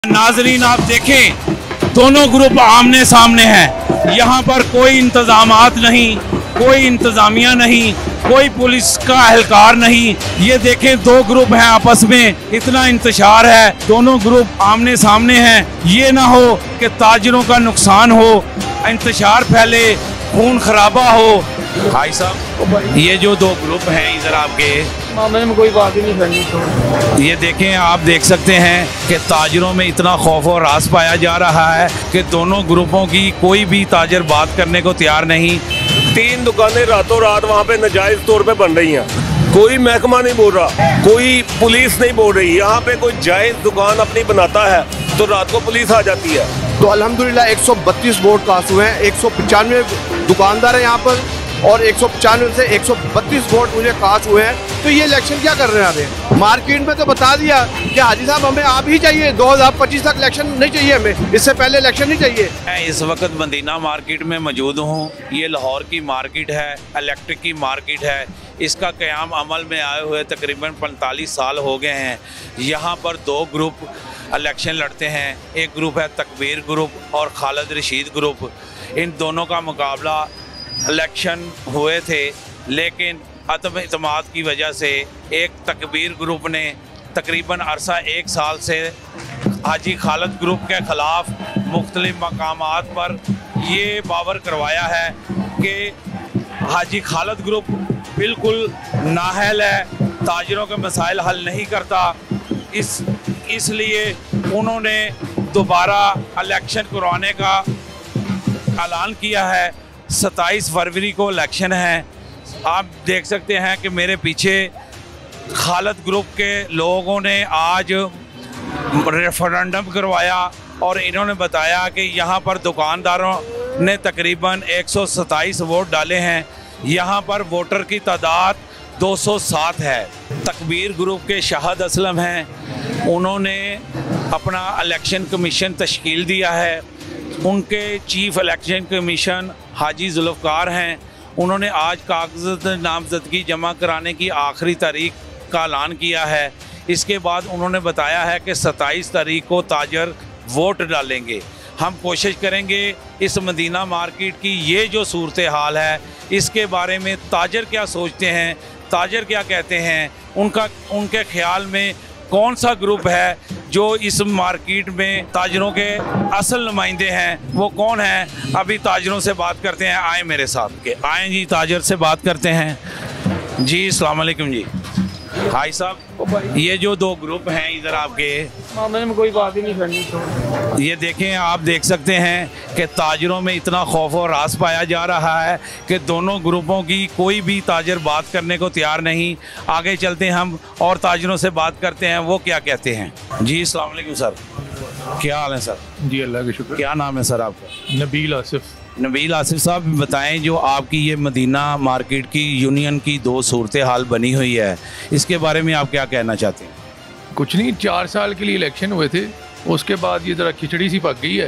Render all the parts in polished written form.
नाजरीन आप देखें, दोनों ग्रुप आमने सामने हैं। यहाँ पर कोई इंतजामात नहीं, कोई इंतजामिया नहीं, कोई पुलिस का एहलकार नहीं। ये देखें, दो ग्रुप हैं आपस में, इतना इंतशार है, दोनों ग्रुप आमने सामने हैं। ये ना हो कि ताजिरों का नुकसान हो, इंतशार फैले, खून खराबा हो। भाई साहब, ये जो दो ग्रुप हैं इधर आपके मामले में कोई बात ही नहीं करनी। ये देखें, आप देख सकते हैं कि ताजरों में इतना खौफ और रास पाया जा रहा है कि दोनों ग्रुपों की कोई भी ताजर बात करने को तैयार नहीं। 3 दुकानें रातों रात वहाँ पे नाजायज तौर पे बन रही हैं। कोई महकमा नहीं बोल रहा, कोई पुलिस नहीं बोल रही। यहाँ पे कोई जायज दुकान अपनी बनाता है तो रात को पुलिस आ जाती है। तो अल्हम्दुलिल्लाह 132 वोट कास्ट हुए हैं। 195 दुकानदार हैं यहाँ पर और 195 से 132 वोट मुझे कास्ट हुए हैं। तो ये इलेक्शन क्या कर रहे हैं अभी? मार्केट में तो बता दिया कि हाजी साहब हमें आप ही चाहिए, 2025 तक इलेक्शन नहीं चाहिए हमें, इससे पहले इलेक्शन नहीं चाहिए। मैं इस वक्त मदीना मार्केट में मौजूद हूँ। ये लाहौर की मार्केट है, इलेक्ट्रिक की मार्केट है। इसका क़याम अमल में आए हुए तकरीबन 45 साल हो गए हैं। यहाँ पर 2 ग्रुप इलेक्शन लड़ते हैं। एक ग्रुप है तकबीर ग्रुप और खालिद रशीद ग्रुप। इन दोनों का मुकाबला इलेक्शन हुए थे, लेकिन अदम इत्माद की वजह से एक तकबीर ग्रुप ने तकरीबन अरसा 1 साल से हाजी खालिद ग्रुप के ख़िलाफ़ मुख्तलिफ मकामात पर ये बावर करवाया है कि हाजी खालिद ग्रुप बिल्कुल नाअहल है, ताजिरों के मसाइल हल नहीं करता। इसलिए उन्होंने दोबारा इलेक्शन करवाने का ऐलान किया है। 27 फरवरी को इलेक्शन है। आप देख सकते हैं कि मेरे पीछे खालिद ग्रुप के लोगों ने आज रेफरेंडम करवाया और इन्होंने बताया कि यहाँ पर दुकानदारों ने तकरीबन 127 वोट डाले हैं। यहाँ पर वोटर की तादाद 207 है। तकबीर ग्रुप के शाहद असलम हैं, उन्होंने अपना इलेक्शन कमीशन तश्कील दिया है। उनके chief election commission Haji Zulfikar हैं। उन्होंने आज कागज़ नामज़दगी जमा कराने की आखिरी तारीख का ऐलान किया है। इसके बाद उन्होंने बताया है कि 27 तारीख को ताजर वोट डालेंगे। हम कोशिश करेंगे इस मदीना मार्केट की ये जो सूरत हाल है इसके बारे में ताजर क्या सोचते हैं, ताजर क्या कहते हैं, उनके ख्याल में कौन सा ग्रुप है जो इस मार्केट में ताजरों के असल नुमाइंदे हैं, वो कौन है। अभी ताजरों से बात करते हैं, आए मेरे साथ के आए जी, ताजर से बात करते हैं जी। अस्सलाम वालेकुम जी। भाई साहब, ये जो 2 ग्रुप हैं इधर आपके मामले में कोई बात ही नहीं करनी। ये देखें, आप देख सकते हैं कि ताजरों में इतना खौफ और रास पाया जा रहा है कि दोनों ग्रुपों की कोई भी ताजर बात करने को तैयार नहीं। आगे चलते हैं हम और ताजरों से बात करते हैं, वो क्या कहते हैं जी। अस्सलाम वालेकुम सर, क्या हाल है सर? जी अल्लाह का शुक्र। क्या नाम है सर आपका? नबील आसिफ। नबील आसिफ साहब, बताएं जो आपकी ये मदीना मार्केट की यूनियन की 2 सूरत हाल बनी हुई है, इसके बारे में आप क्या कहना चाहते हैं? कुछ नहीं, 4 साल के लिए इलेक्शन हुए थे, उसके बाद ये ज़रा खिचड़ी सी पक गई है।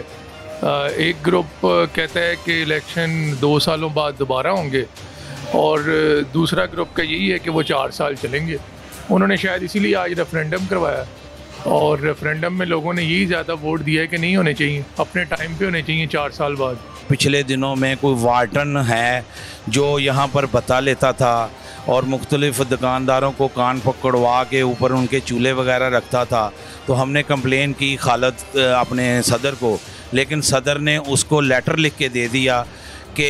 एक ग्रुप कहता है कि इलेक्शन 2 सालों बाद दोबारा होंगे और दूसरा ग्रुप का यही है कि वो 4 साल चलेंगे। उन्होंने शायद इसीलिए आज रेफरेंडम करवाया और रेफरेंडम में लोगों ने यही ज़्यादा वोट दिया है कि नहीं होने चाहिए, अपने टाइम पे होने चाहिए 4 साल बाद। पिछले दिनों में कोई वार्डन है जो यहाँ पर बता लेता था और मुख्तलिफ दुकानदारों को कान पकड़वा के ऊपर उनके चूल्हे वगैरह रखता था। तो हमने कंप्लेन की खालिद अपने सदर को, लेकिन सदर ने उसको लेटर लिख के दे दिया कि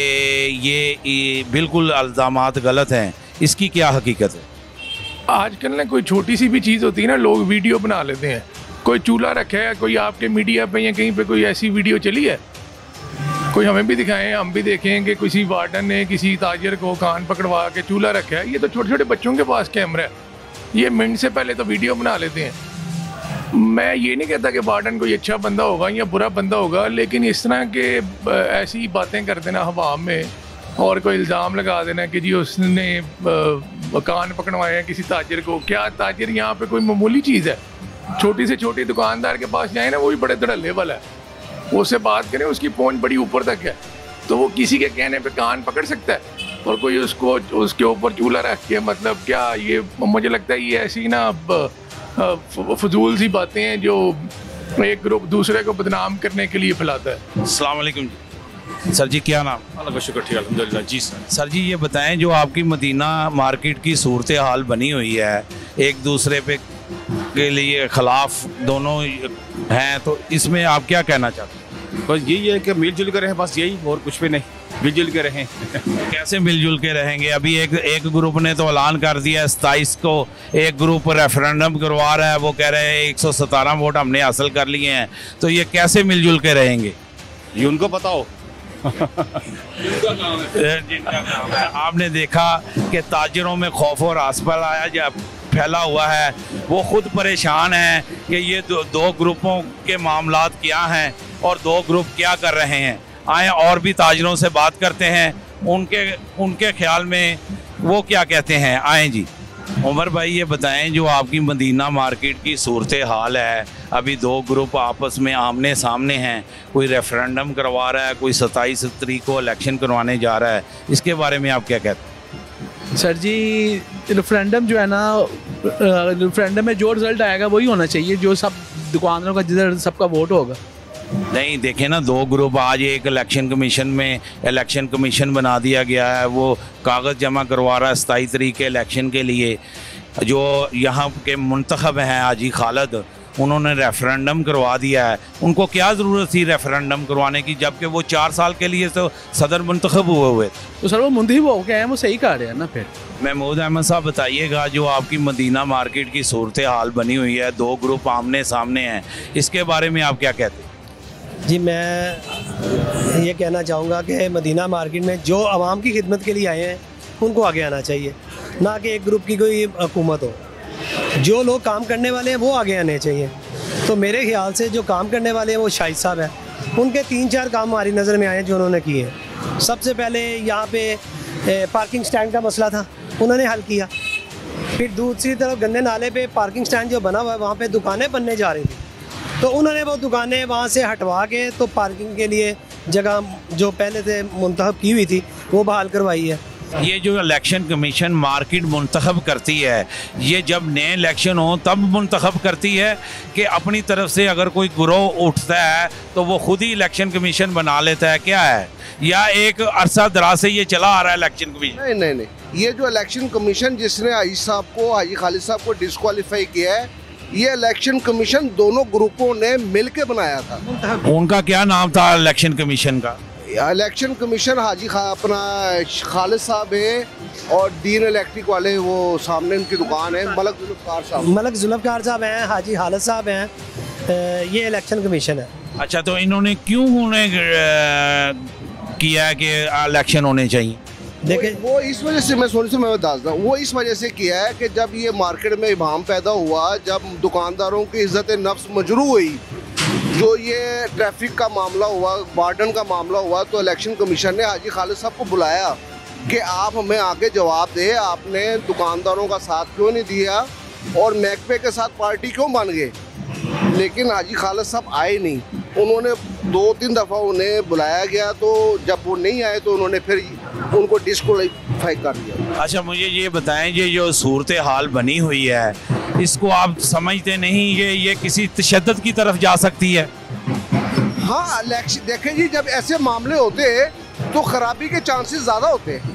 ये बिल्कुल इल्ज़ामात गलत हैं। इसकी क्या हकीकत है? आजकल ना कोई छोटी सी भी चीज़ होती है ना, लोग वीडियो बना लेते हैं। कोई चूल्हा रखा है, कोई आपके मीडिया पे या कहीं पे कोई ऐसी वीडियो चली है, कोई हमें भी दिखाएं, हम भी देखें कि किसी वार्डन ने किसी ताजर को कान पकड़वा के चूल्हा रखा है। ये तो छोटे छोटे बच्चों के पास कैमरा है, ये मिनट से पहले तो वीडियो बना लेते हैं। मैं ये नहीं कहता कि वार्डन कोई अच्छा बंदा होगा या बुरा बंदा होगा, लेकिन इस तरह के ऐसी बातें कर देना हवा में और कोई इल्ज़ाम लगा देना कि जी उसने कान पकड़वाए हैं किसी ताजर को। क्या ताजर यहाँ पे कोई मामूली चीज़ है? छोटी से छोटी दुकानदार के पास जाए ना, वो भी बड़े धड़ल्ले वाला है, उससे बात करें, उसकी पहुंच बड़ी ऊपर तक है, तो वो किसी के कहने पे कान पकड़ सकता है और कोई उसको उसके ऊपर चूल्हा रख के, मतलब क्या ये, मुझे लगता है ये ऐसी ना फजूल सी बातें हैं जो एक ग्रुप दूसरे को बदनाम करने के लिए फैलाता है। अस्सलाम वालेकुम जी। सर जी क्या नाम? अल्लाह का शुक्र, ठीक अल्हम्दुलिल्लाह जी। सर जी ये बताएं, जो आपकी मदीना मार्केट की सूरत हाल बनी हुई है, एक दूसरे पे के लिए खिलाफ दोनों हैं, तो इसमें आप क्या कहना चाहते हैं? बस यही है कि मिलजुल कर रहें, बस यही, और कुछ भी नहीं, मिलजुल के रहें। कैसे मिलजुल के रहेंगे? अभी एक ग्रुप ने तो ऐलान कर दिया 27 को, एक ग्रुप रेफरेंडम करवा रहा है, वो कह रहे हैं 117 वोट हमने हासिल कर लिए हैं, तो ये कैसे मिलजुल के रहेंगे? ये उनको पता हो। आपने देखा कि ताजिरों में खौफ और आसपास आया जब फैला हुआ है, वो खुद परेशान हैं कि ये दो ग्रुपों के मामलात क्या हैं और दो ग्रुप क्या कर रहे हैं। आए और भी ताजिरों से बात करते हैं, उनके ख्याल में वो क्या कहते हैं। आए जी। उमर भाई ये बताएं, जो आपकी मदीना मार्केट की सूरत हाल है, अभी दो ग्रुप आपस में आमने सामने हैं, कोई रेफरेंडम करवा रहा है, कोई 27 तारीख को इलेक्शन करवाने जा रहा है, इसके बारे में आप क्या कहते हैं? सर जी रेफरेंडम जो है ना, रेफरेंडम में जो रिज़ल्ट आएगा वही होना चाहिए, जो सब दुकानदारों का जिधर सबका वोट होगा। नहीं देखें ना, दो ग्रुप आज एक इलेक्शन कमीशन में इलेक्शन कमीशन बना दिया गया है, वो कागज़ जमा करवा रहा है 27 तारीख के इलेक्शन के लिए। जो यहाँ के मुंतखब हैं हाजी खालिद, उन्होंने रेफरेंडम करवा दिया है। उनको क्या ज़रूरत थी रेफरेंडम करवाने की, जबकि वो 4 साल के लिए तो सदर मुंतखब हुए थे। तो सर वो मुंतखब हो गए हैं, वो सही कह रहे हैं ना। फिर महमूद अहमद साहब बताइएगा, जो आपकी मदीना मार्केट की सूरत हाल बनी हुई है, दो ग्रुप आमने सामने हैं, इसके बारे में आप क्या कहते हैं? जी मैं ये कहना चाहूँगा कि मदीना मार्केट में जो आवाम की खिदमत के लिए आए हैं उनको आगे आना चाहिए, ना कि एक ग्रुप की कोई हुकूमत हो। जो लोग काम करने वाले हैं वो आगे आने चाहिए। तो मेरे ख्याल से जो काम करने वाले हैं वो शाहिद साहब हैं, उनके 3-4 काम हमारी नज़र में आए हैं जो उन्होंने किए हैं। सबसे पहले यहाँ पे पार्किंग स्टैंड का मसला था, उन्होंने हल किया। फिर दूसरी तरफ गंदे नाले पे पार्किंग स्टैंड जो बना हुआ है, वहाँ पे दुकानें बनने जा रही थी, तो उन्होंने वो दुकानें वहाँ से हटवा के तो पार्किंग के लिए जगह जो पहले से मुंतखब की हुई थी वो बहाल करवाई है। ये जो इलेक्शन कमीशन मार्केट मुंतखब करती है, ये जब नए इलेक्शन हो तब मुंतखब करती है कि अपनी तरफ से अगर कोई गिरोह उठता है तो वो खुद ही इलेक्शन कमीशन बना लेता है, क्या है? या एक अरसा दराज से ये चला आ रहा है इलेक्शन कमीशन? नहीं, ये जो इलेक्शन कमीशन जिसने हाजी खालिद साहब को डिस्क्वालीफाई किया है, ये इलेक्शन कमीशन दोनों ग्रुपों ने मिलके बनाया था। उनका क्या नाम था इलेक्शन कमीशन का? इलेक्शन कमीशन अपना खालिद साहब है और दीन इलेक्ट्रिक वाले, वो सामने उनकी दुकान है, मलक जुल्फ़कार साहब हैं, हाजी खालिद साहब हैं, ये इलेक्शन कमीशन है। अच्छा, तो इन्होंने क्यों उन्हें किया कि इलेक्शन होने चाहिए? देखिए वो इस वजह से, मैं बताता हूँ, वो इस वजह से किया है कि जब ये मार्केट में इबाम पैदा हुआ, जब दुकानदारों की इज्जत नफ्स मजरू हुई, जो ये ट्रैफिक का मामला हुआ, वार्डन का मामला हुआ, तो इलेक्शन कमीशन ने हाजी खालिद साहब को बुलाया कि आप हमें आके जवाब दे, आपने दुकानदारों का साथ क्यों नहीं दिया और महकमे के साथ पार्टी क्यों बन गए। लेकिन हाजी खालिद साहब आए नहीं, उन्होंने 2-3 दफ़ा उन्हें बुलाया गया, तो जब वो नहीं आए तो उन्होंने फिर उनको डिस्क्वालीफाई कर दिया। अच्छा, मुझे ये बताएं, ये जो सूरत हाल बनी हुई है, इसको आप समझते नहीं ये किसी तशद्दुद की तरफ जा सकती है? हाँ, इलेक्शन देखें जी, जब ऐसे मामले होते हैं तो खराबी के चांसेस ज़्यादा होते हैं,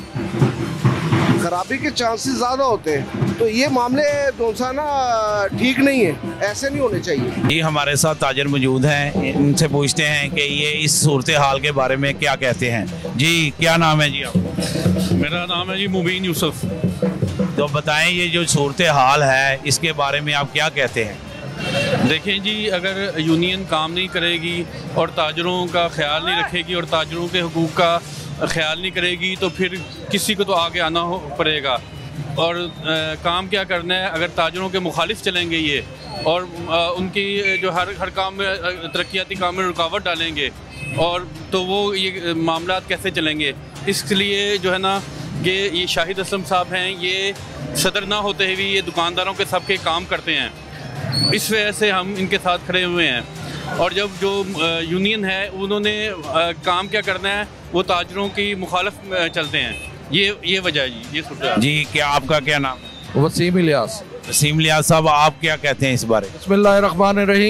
तो ये मामले दोनसा ना ठीक नहीं है, ऐसे नहीं होने चाहिए। जी हमारे साथ ताजर मौजूद हैं, इनसे पूछते हैं कि ये इस सूरत हाल के बारे में क्या कहते हैं। जी क्या नाम है जी आप? मेरा नाम है जी मुबीन यूसुफ। तो बताएं, ये जो सूरत हाल है इसके बारे में आप क्या कहते हैं? देखें जी, अगर यूनियन काम नहीं करेगी और ताजरों का ख्याल नहीं रखेगी और ताजरों के हुकूक का ख्याल नहीं करेगी, तो फिर किसी को तो आगे आना पड़ेगा। और काम क्या करना है, अगर ताजरों के मुखालिफ चलेंगे ये और उनकी जो हर काम में तरक्याती काम में रुकावट डालेंगे, और तो वो ये मामलात कैसे चलेंगे। इसलिए जो है ना कि ये शाहिद असलम साहब हैं, ये सदर ना होते हुए ये दुकानदारों के सबके काम करते हैं, इस वजह से हम इनके साथ खड़े हुए हैं। और जब जो यूनियन है उन्होंने काम क्या करना है, वो ताजरों की मुखालफ चलते हैं, ये वजह है जी। ये सोचा जी, क्या आपका क्या नाम? वसीम इलियास। वसीम इलियास साहब, आप क्या कहते हैं इस बारे? बिस्मिल्लाहिर्रहमानिर्रहीम।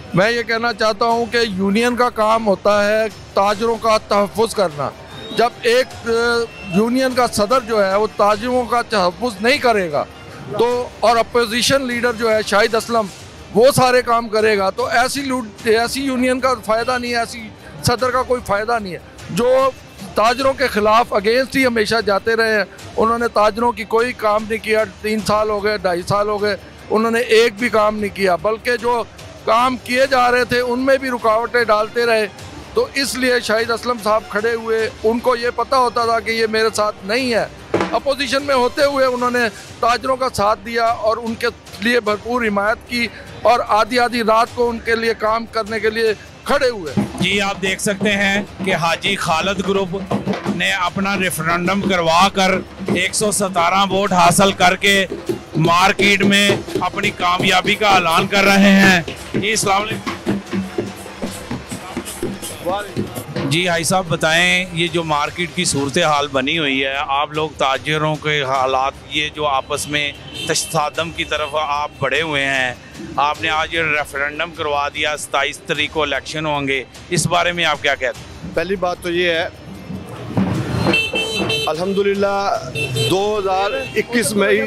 मैं ये कहना चाहता हूँ कि यूनियन का काम होता है ताजरों का तहफ़्फ़ुज़ करना। जब एक यूनियन का सदर जो है वो ताजरों का तहफ़्फ़ुज़ नहीं करेगा तो, और अपोजिशन लीडर जो है शाहिद असलम वो सारे काम करेगा, तो ऐसी यूनियन का फ़ायदा नहीं है, ऐसी सदर का कोई फ़ायदा नहीं है। जो ताजरों के ख़िलाफ़ अगेंस्ट ही हमेशा जाते रहे हैं, उन्होंने ताजरों की कोई काम नहीं किया। 3 साल हो गए, 2.5 साल हो गए, उन्होंने एक भी काम नहीं किया, बल्कि जो काम किए जा रहे थे उनमें भी रुकावटें डालते रहे। तो इसलिए शाहिद असलम साहब खड़े हुए, उनको ये पता होता था कि ये मेरे साथ नहीं है। अपोजिशन में होते हुए उन्होंने ताजरों का साथ दिया और उनके लिए भरपूर हिमायत की और आधी रात को उनके लिए काम करने के लिए खड़े हुए। जी, आप देख सकते हैं कि हाजी खालिद ग्रुप ने अपना रेफरेंडम करवा कर 117 वोट हासिल करके मार्केट में अपनी कामयाबी का ऐलान कर रहे हैं। जी, अस्सलाम वालेकुम। जी भाई साहब, बताएं, ये जो मार्केट की सूरत हाल बनी हुई है, आप लोग ताजरों के हालात, ये जो आपस में तशद्दुद की तरफ आप बढ़े हुए हैं, आपने आज ये रेफरेंडम करवा दिया, 27 तारीख को इलेक्शन होंगे, इस बारे में आप क्या कहते हैं? पहली बात तो ये है, अल्हम्दुलिल्लाह 2021 मई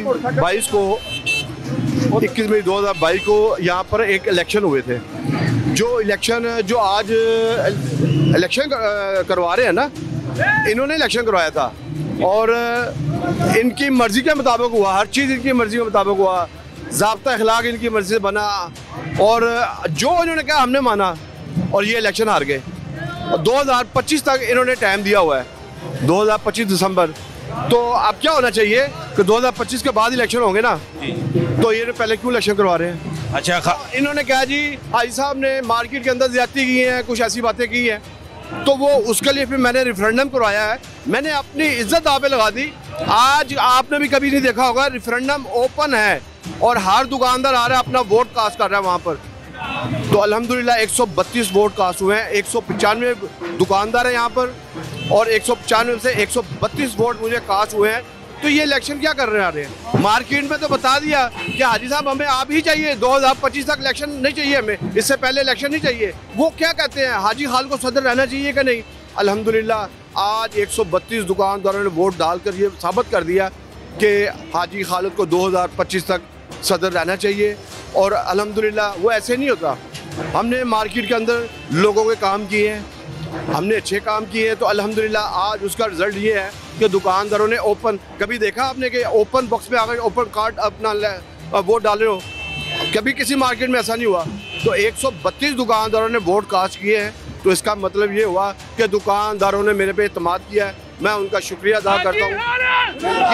2022 को यहाँ पर एक इलेक्शन हुए थे। जो आज इलेक्शन करवा रहे हैं ना, इन्होंने इलेक्शन करवाया था और इनकी मर्ज़ी के मुताबिक हुआ, हर चीज़ इनकी मर्ज़ी के मुताबिक हुआ, ज़ाब्ता अखलाक इनकी मर्ज़ी से बना और जो इन्होंने कहा हमने माना और ये इलेक्शन हार गए। 2025 तक इन्होंने टाइम दिया हुआ है, 2025 दिसंबर। तो अब क्या होना चाहिए कि 2025 के बाद इलेक्शन होंगे ना, तो ये पहले क्यों इलेक्शन करवा रहे हैं? अच्छा, इन्होंने कहा जी हाजी साहब ने मार्केट के अंदर ज्यादती की है, कुछ ऐसी बातें की हैं, तो वो उसके लिए फिर मैंने रेफरेंडम करवाया है। मैंने अपनी इज्जत दांव पे लगा दी। आज आपने भी कभी नहीं देखा होगा, रेफरेंडम ओपन है और हर दुकानदार आ रहा है, अपना वोट कास्ट कर रहा है वहाँ पर। तो अल्हम्दुलिल्लाह 132 वोट कास्ट हुए हैं, 195 दुकानदार हैं यहाँ पर और 195 से 132 वोट मुझे कास्ट हुए हैं। तो ये इलेक्शन क्या कर रहे हैं? मार्केट में तो बता दिया कि हाजी साहब हमें आप ही चाहिए, 2025 तक इलेक्शन नहीं चाहिए, हमें इससे पहले इलेक्शन नहीं चाहिए। वो क्या कहते हैं, हाजी खालिद को सदर रहना चाहिए कि नहीं? अल्हम्दुलिल्लाह आज 132 दुकानदारों ने वोट डालकर ये साबित कर दिया कि हाजी खालिद को 2025 तक सदर रहना चाहिए। और अल्हम्दुलिल्लाह वो ऐसे नहीं होता। हमने मार्केट के अंदर लोगों के काम किए हैं, हमने अच्छे काम किए हैं, तो अल्हम्दुलिल्लाह आज उसका रिजल्ट ये है कि दुकानदारों ने ओपन, कभी देखा आपने कि ओपन बॉक्स में आकर ओपन कार्ड अपना वोट डाल रहे हो? कभी किसी मार्केट में ऐसा नहीं हुआ। तो 132 दुकानदारों ने वोट कास्ट किए हैं, तो इसका मतलब ये हुआ कि दुकानदारों ने मेरे पे एतमाद किया है, मैं उनका शुक्रिया अदा करता हूँ।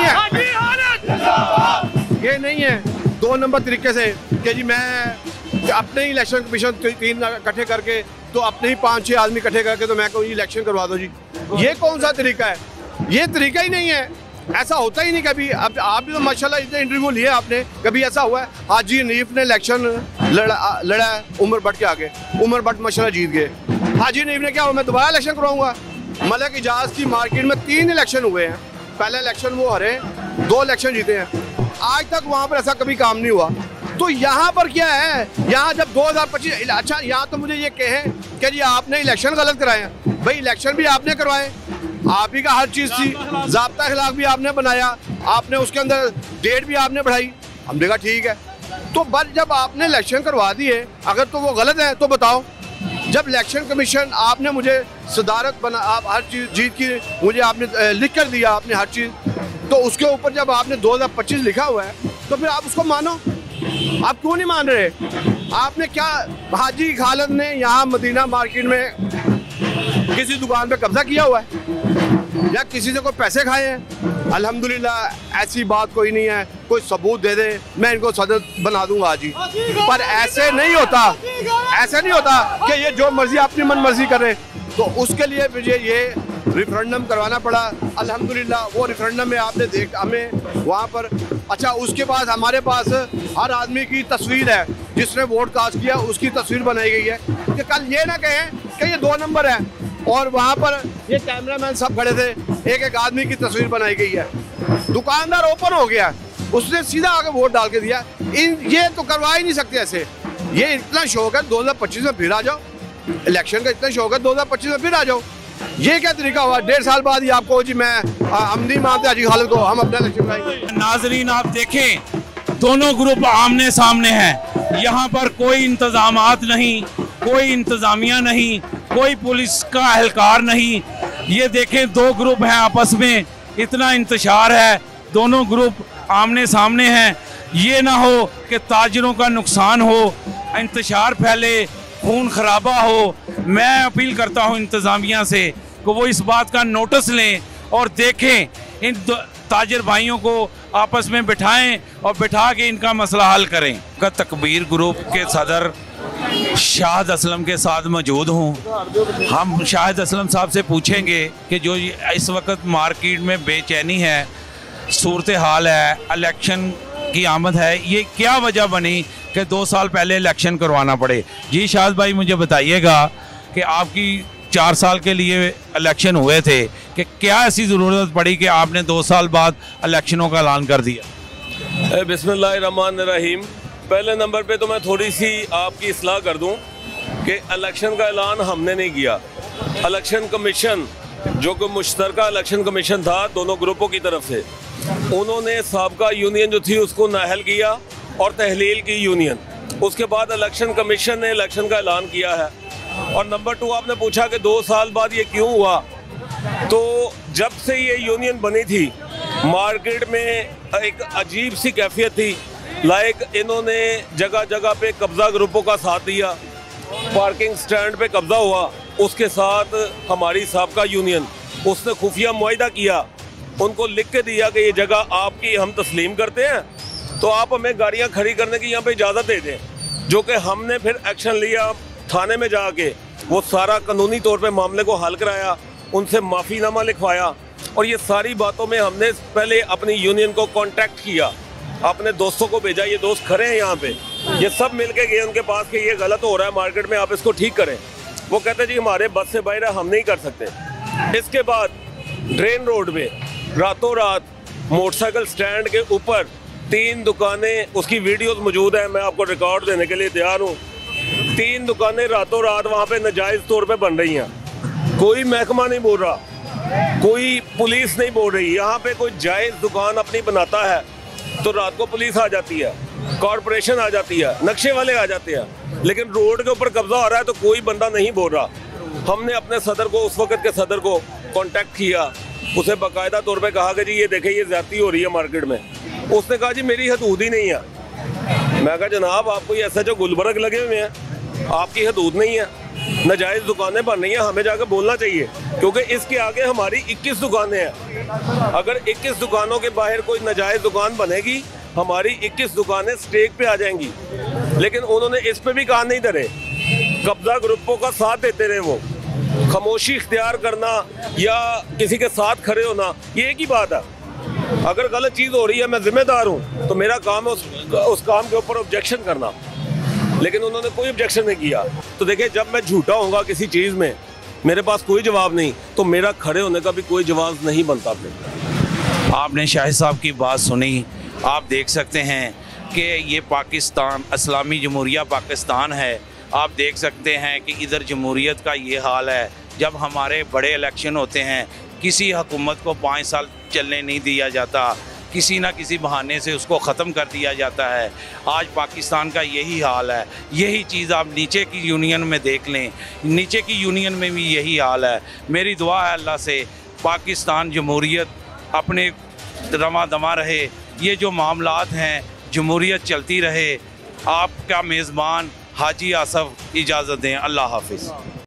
ये नहीं है 2 नंबर तरीके से कि जी मैं अपने ही इलेक्शन कमीशन 3 इकट्ठे करके, तो अपने ही 5-6 आदमी इकट्ठे करके तो मैं कहूँ इलेक्शन करवा दो जी। ये कौन सा तरीका है? ये तरीका ही नहीं है, ऐसा होता ही नहीं कभी। अब आप भी तो माशाल्लाह इतने इंटरव्यू लिए आपने, कभी ऐसा हुआ है? हाजी हनीफ ने इलेक्शन लड़ा है उमर भट्ट के आगे, उमर भट्ट माशाल्लाह जीत गए। हाजी हनीफ ने क्या हुआ, मैं दोबारा इलेक्शन करवाऊंगा? मलिक इजाज की मार्केट में 3 इलेक्शन हुए हैं, पहला इलेक्शन वो हरे, 2 इलेक्शन जीते हैं, आज तक वहाँ पर ऐसा कभी काम नहीं हुआ। तो यहाँ पर क्या है, यहाँ जब 2025, अच्छा यहाँ तो मुझे ये कहें कि जी आपने इलेक्शन गलत कराए हैं। भाई इलेक्शन भी आपने करवाए, आप ही का हर चीज़ थी, ज़ाब्ता खिलाफ भी आपने बनाया, आपने उसके अंदर डेट भी आपने बढ़ाई, हमने कहा ठीक है। तो बस जब आपने इलेक्शन करवा दिए, अगर तो वो गलत है तो बताओ। जब इलेक्शन कमीशन आपने मुझे सदारत बना, आप हर चीज़ जीत की मुझे आपने लिख कर दिया आपने हर चीज़, तो उसके ऊपर जब आपने 2025 लिखा हुआ है तो फिर आप उसको मानो। आप क्यों नहीं मान रहे? आपने क्या, हाजी खालिद ने यहाँ मदीना मार्केट में किसी दुकान पे कब्जा किया हुआ है या किसी से कोई पैसे खाए हैं? अल्हम्दुलिल्लाह ऐसी बात कोई नहीं है। कोई सबूत दे दे, मैं इनको सदर बना दूंगा हाजी। पर ऐसे नहीं होता, ऐसे नहीं होता कि ये जो मर्जी अपनी मन मर्जी करे। तो उसके लिए मुझे ये रेफरेंडम करवाना पड़ा। अल्हम्दुलिल्लाह वो रेफरेंडम में आपने देख, हमें वहाँ पर, अच्छा उसके बाद हमारे पास हर आदमी की तस्वीर है, जिसने वोट कास्ट किया उसकी तस्वीर बनाई गई है कि कल ये ना कहें कि ये 2 नंबर है और वहाँ पर ये कैमरामैन सब खड़े थे, एक आदमी की तस्वीर बनाई गई है। दुकानदार ओपन हो गया, उसने सीधा आके वोट डाल के दिया। ये तो करवा ही नहीं सकते ऐसे, ये इतना शौक है 2025 में फिर आ जाओ, इलेक्शन का इतना शौक है 2025 में फिर आ जाओ। ये क्या तरीका हुआ? 1.5 साल बाद ही आपको जी मैं हम नहीं मानते आज की हालत को, हम अपना इलेक्शन लाएंगे। नाजरीन आप देखें, दोनों ग्रुप आमने सामने हैं। यहाँ पर कोई इंतजामात नहीं, कोई इंतजामिया नहीं, कोई पुलिस का एहलकार नहीं। ये देखें, दो ग्रुप हैं आपस में, इतना इंतशार है, दोनों ग्रुप आमने सामने हैं। ये ना हो कि ताजरों का नुकसान हो, इंतशार फैले, खून खराबा हो। मैं अपील करता हूँ इंतजामिया से कि वो इस बात का नोटिस लें और देखें, इन ताजर भाइयों को आपस में बिठाएं और बिठा के इनका मसला हल करें। का तकबीर ग्रुप के सदर शाहिद असलम के साथ मौजूद हूँ। हम शाहिद असलम साहब से पूछेंगे कि जो इस वक्त मार्केट में बेचैनी है, सूरत हाल है, इलेक्शन की आमद है, ये क्या वजह बनी कि 2 साल पहले इलेक्शन करवाना पड़े। जी शाहिद भाई, मुझे बताइएगा कि आपकी 4 साल के लिए इलेक्शन हुए थे कि क्या ऐसी ज़रूरत पड़ी कि आपने 2 साल बाद इलेक्शनों का ऐलान कर दिया? बिस्मिल्लाहिर्रहमानिर्रहीम। पहले नंबर पे तो मैं थोड़ी सी आपकी इस्लाह कर दूं कि इलेक्शन का ऐलान हमने नहीं किया। इलेक्शन कमीशन, जो कि मुश्तरका इलेक्शन कमीशन था दोनों ग्रुपों की तरफ से, उन्होंने साबका यूनियन जो थी उसको नाअहल किया और तहलील की यूनियन। उसके बाद इलेक्शन कमीशन ने इलेक्शन का ऐलान किया है। और नंबर 2, आपने पूछा कि 2 साल बाद ये क्यों हुआ, तो जब से ये यूनियन बनी थी मार्केट में एक अजीब सी कैफियत थी। लाइक इन्होंने जगह जगह पे कब्जा ग्रुपों का साथ दिया, पार्किंग स्टैंड पे कब्जा हुआ, उसके साथ हमारी साबका यूनियन उसने खुफिया मुआहिदा किया, उनको लिख के दिया कि ये जगह आपकी हम तस्लीम करते हैं, तो आप हमें गाड़ियां खड़ी करने की यहाँ पे इजाज़त दे दें। जो कि हमने फिर एक्शन लिया, थाने में जाके वो सारा कानूनी तौर पे मामले को हल कराया, उनसे माफ़ीनामा लिखवाया। और ये सारी बातों में हमने पहले अपनी यूनियन को कांटेक्ट किया, अपने दोस्तों को भेजा, ये दोस्त खड़े हैं यहाँ पे, ये सब मिल के गए उनके पास कि ये गलत हो रहा है मार्केट में, आप इसको ठीक करें। वो कहते जी हमारे बस से बाहर हम नहीं कर सकते। इसके बाद ड्रेन रोड पे रातों रात मोटरसाइकिल स्टैंड के ऊपर 3 दुकानें, उसकी वीडियोस मौजूद है, मैं आपको रिकॉर्ड देने के लिए तैयार हूँ। 3 दुकानें रातों रात वहाँ पे नाजायज़ तौर पे बन रही हैं। कोई महकमा नहीं बोल रहा, कोई पुलिस नहीं बोल रही। यहाँ पे कोई जायज़ दुकान अपनी बनाता है तो रात को पुलिस आ जाती है, कॉरपोरेशन आ जाती है, नक्शे वाले आ जाते हैं, लेकिन रोड के ऊपर कब्जा हो रहा है तो कोई बंदा नहीं बोल रहा। हमने अपने सदर को, उस वक्त के सदर को कांटेक्ट किया, उसे बाकायदा तौर पे कहा कि जी ये देखें, ये ज़्यादती हो रही है मार्केट में। उसने कहा जी मेरी हदूद ही नहीं है। मैं कहा जनाब आपको ये SHO गुलबर्ग लगे हुए हैं, आपकी हदूद नहीं है, नाजायज़ दुकानें बन रही हैं, हमें जाकर बोलना चाहिए, क्योंकि इसके आगे हमारी 21 दुकानें हैं। अगर 21 दुकानों के बाहर कोई नाजायज़ दुकान बनेगी, हमारी 21 दुकानें स्टेक पे आ जाएंगी। लेकिन उन्होंने इस पे भी कान नहीं धरे, कब्जा ग्रुपों का साथ देते रहे। वो खामोशी इख्तियार करना या किसी के साथ खड़े होना, ये एक ही बात है। अगर गलत चीज़ हो रही है, मैं जिम्मेदार हूँ, तो मेरा काम है उस काम के ऊपर ऑब्जेक्शन करना। लेकिन उन्होंने कोई ऑब्जेक्शन नहीं किया। तो देखिए, जब मैं झूठा होऊंगा किसी चीज़ में, मेरे पास कोई जवाब नहीं, तो मेरा खड़े होने का भी कोई जवाब नहीं बनता। फिर आपने शाहिद साहब की बात सुनी, आप देख सकते हैं कि ये पाकिस्तान, इस्लामी जमहूरिया पाकिस्तान है। आप देख सकते हैं कि इधर जमहूरियत का ये हाल है। जब हमारे बड़े इलेक्शन होते हैं, किसी हुकूमत को 5 साल चलने नहीं दिया जाता, किसी ना किसी बहाने से उसको ख़त्म कर दिया जाता है। आज पाकिस्तान का यही हाल है। यही चीज़ आप नीचे की यूनियन में देख लें, नीचे की यूनियन में भी यही हाल है। मेरी दुआ है अल्लाह से पाकिस्तान जमहूरियत अपने रवा दमा रहे, ये जो मामलात हैं जमहूरियत चलती रहे। आपका मेज़बान हाजी आसफ़ इजाज़त दें। अल्लाह हाफिज़।